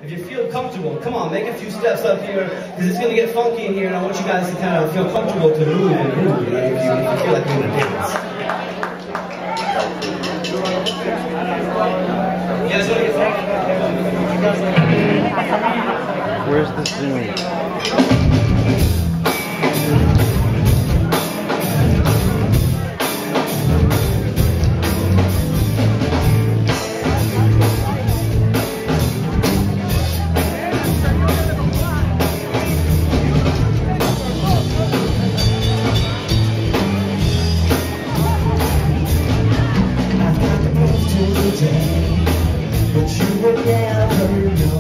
If you feel comfortable, come on, make a few steps up here, because it's going to get funky in here, and I want you guys to kind of feel comfortable to move and groove, right? If you feel like you're going to dance. You guys want to get funky? Where's the Zoom? But you would never know.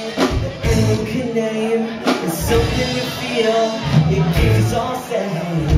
Something you feel, it gives all say.